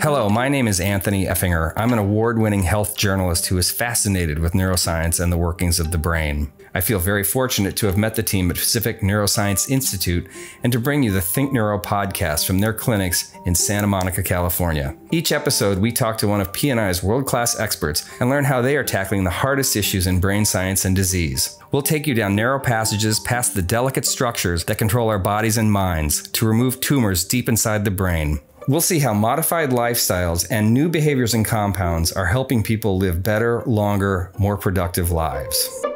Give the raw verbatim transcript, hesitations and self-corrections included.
Hello, my name is Anthony Effinger. I'm an award-winning health journalist who is fascinated with neuroscience and the workings of the brain. I feel very fortunate to have met the team at Pacific Neuroscience Institute and to bring you the Think Neuro podcast from their clinics in Santa Monica, California. Each episode, we talk to one of P and I's world-class experts and learn how they are tackling the hardest issues in brain science and disease. We'll take you down narrow passages past the delicate structures that control our bodies and minds to remove tumors deep inside the brain. We'll see how modified lifestyles and new behaviors and compounds are helping people live better, longer, more productive lives.